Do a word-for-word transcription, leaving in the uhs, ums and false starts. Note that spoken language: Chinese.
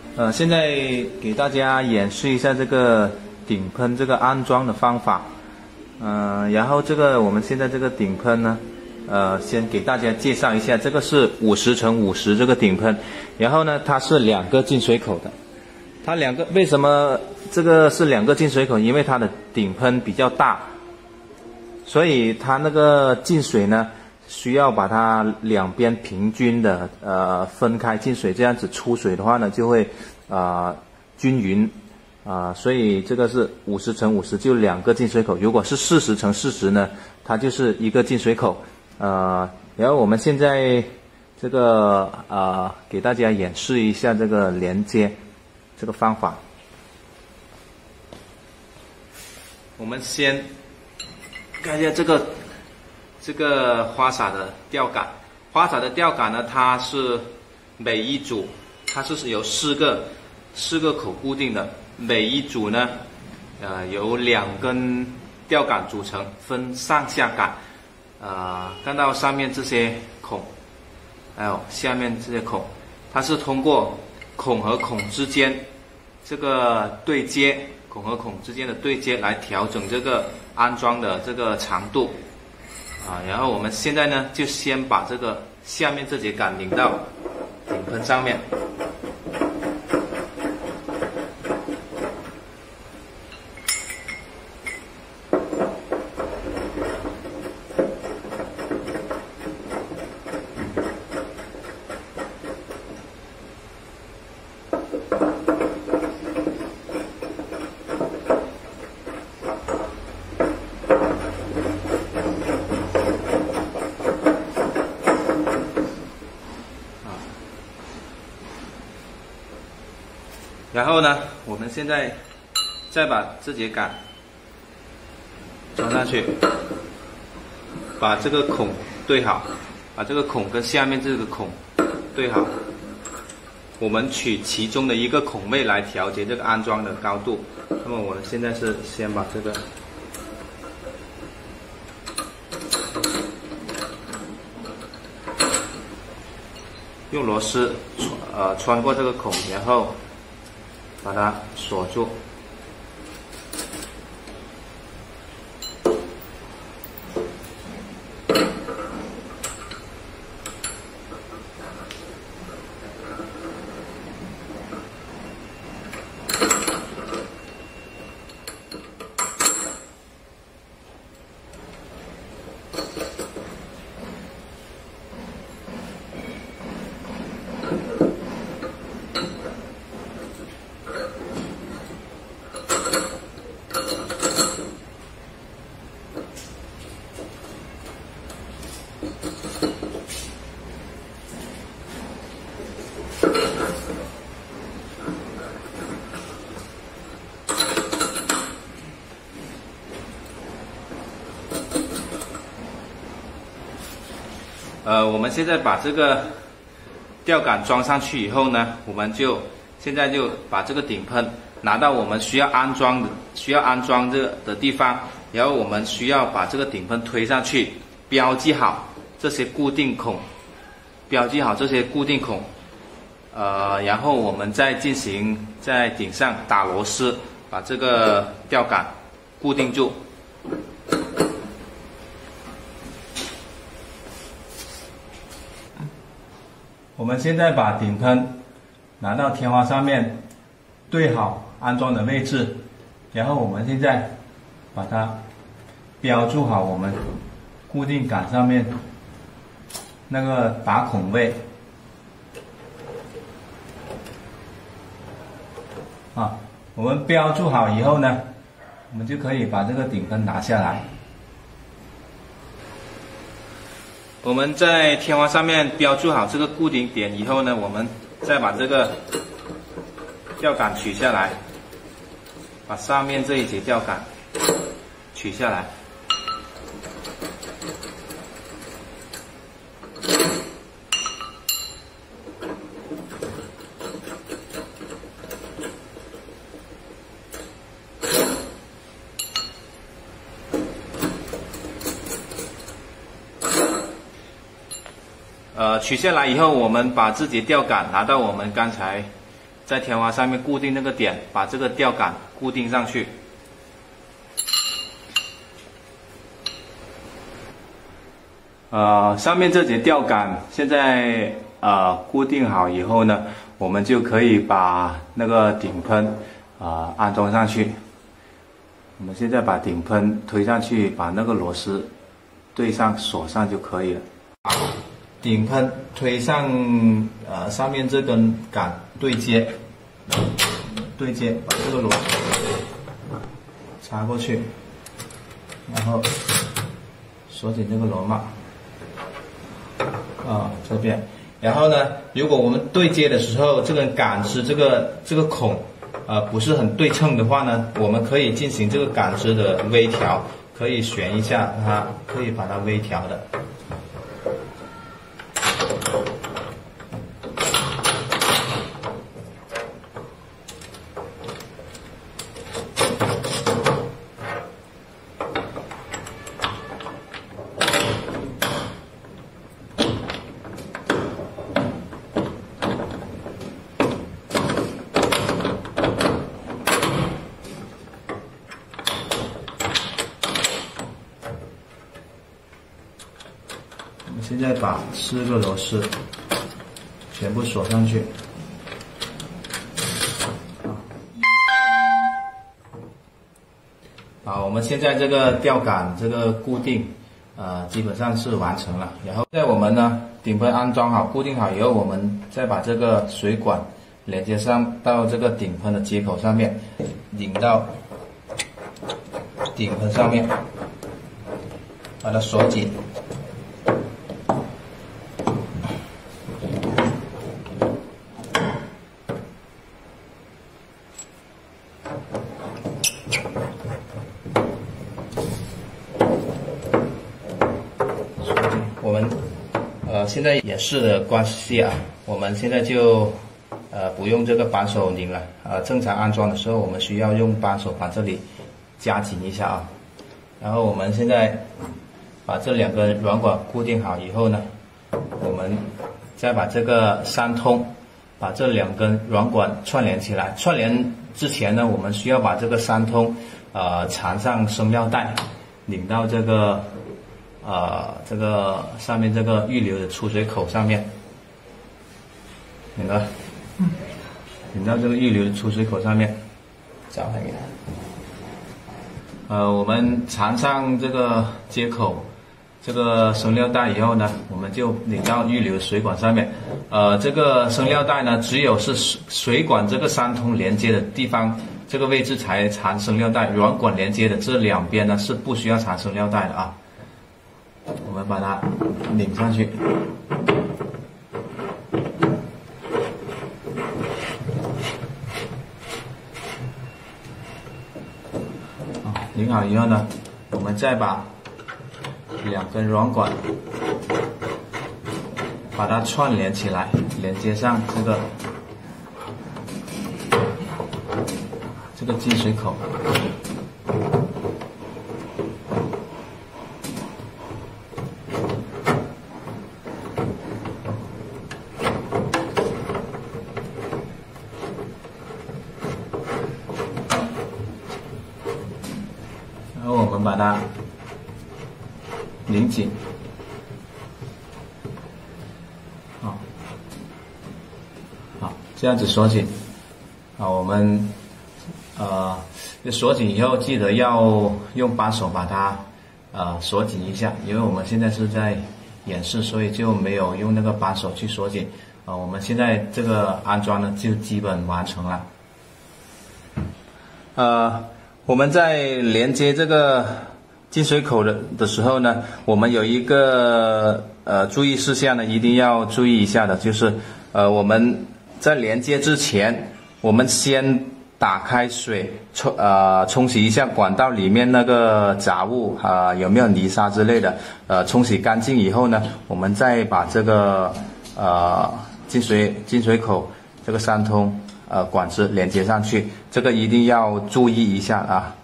呃，现在给大家演示一下这个顶喷这个安装的方法。嗯、呃，然后这个我们现在这个顶喷呢，呃，先给大家介绍一下，这个是五十乘五十这个顶喷，然后呢，它是两个进水口的。它两个为什么这个是两个进水口？因为它的顶喷比较大，所以它那个进水呢，需要把它两边平均的呃分开进水，这样子出水的话呢，就会啊、呃、均匀啊、呃，所以这个是五十乘五十，就两个进水口。如果是四十乘四十呢，它就是一个进水口。呃，然后我们现在这个呃给大家演示一下这个连接这个方法。我们先看一下这个这个花洒的吊杆。花洒的吊杆呢，它是每一组它是由四个四个口固定的，每一组呢呃由两根吊杆组成，分上下杆。呃，看到上面这些孔，还有下面这些孔，它是通过孔和孔之间这个对接，孔和孔之间的对接来调整这个安装的这个长度啊。然后我们现在呢，就先把这个下面这节杆拧到顶喷上面。然后呢，我们现在再把这节杆装上去，把这个孔对好，把这个孔跟下面这个孔对好。我们取其中的一个孔位来调节这个安装的高度。那么我们现在是先把这个用螺丝呃穿过这个孔，然后把它锁住。呃，我们现在把这个吊杆装上去以后呢，我们就现在就把这个顶喷拿到我们需要安装的需要安装这个的地方，然后我们需要把这个顶喷推上去，标记好这些固定孔，标记好这些固定孔，呃，然后我们再进行在顶上打螺丝，把这个吊杆固定住。我们现在把顶喷拿到天花上面，对好安装的位置，然后我们现在把它标注好我们固定杆上面那个打孔位啊。我们标注好以后呢，我们就可以把这个顶喷拿下来。我们在天花上面标注好这个固定点以后呢，我们再把这个吊杆取下来，把上面这一节吊杆取下来。呃，取下来以后，我们把这节吊杆拿到我们刚才在天花上面固定那个点，把这个吊杆固定上去。呃，上面这节吊杆现在呃固定好以后呢，我们就可以把那个顶喷啊、呃、安装上去。我们现在把顶喷推上去，把那个螺丝对上锁上就可以了。顶喷推上呃上面这根杆对接，对接把这个螺插过去，然后锁紧这个螺帽。啊，这边，然后呢，如果我们对接的时候，这根杆子这个这个孔，呃，不是很对称的话呢，我们可以进行这个杆子的微调，可以旋一下它，可以把它微调的。现在把四个螺丝全部锁上去。好，我们现在这个吊杆这个固定，呃，基本上是完成了。然后在我们呢顶喷安装好、固定好以后，我们再把这个水管连接上到这个顶喷的接口上面，引到顶喷上面，把它锁紧。我们呃现在演示的关系啊，我们现在就呃不用这个扳手拧了。呃，正常安装的时候，我们需要用扳手把这里夹紧一下啊。然后我们现在把这两根软管固定好以后呢，我们再把这个三通把这两根软管串联起来。串联之前呢，我们需要把这个三通呃缠上生料带，拧到这个。呃，这个上面这个预留的出水口上面，拧到，嗯，拧到这个预留的出水口上面，找它给它。呃，我们缠上这个接口，这个生料带以后呢，我们就拧到预留水管上面。呃，这个生料带呢，只有是水管这个三通连接的地方，这个位置才缠生料带，软管连接的这两边呢是不需要缠生料带的啊。我们把它拧上去，啊，拧好以后呢，我们再把两根软管把它串联起来，连接上这个这个进水口。然后我们把它拧紧，好，好，这样子锁紧。好，我们呃锁紧以后，记得要用扳手把它呃锁紧一下，因为我们现在是在演示，所以就没有用那个扳手去锁紧。呃，我们现在这个安装呢就基本完成了。呃。我们在连接这个进水口的的时候呢，我们有一个呃注意事项呢，一定要注意一下的，就是呃我们在连接之前，我们先打开水冲呃冲洗一下管道里面那个杂物啊、呃、有没有泥沙之类的，呃冲洗干净以后呢，我们再把这个呃进水进水口这个三通。呃，管子连接上去，这个一定要注意一下啊。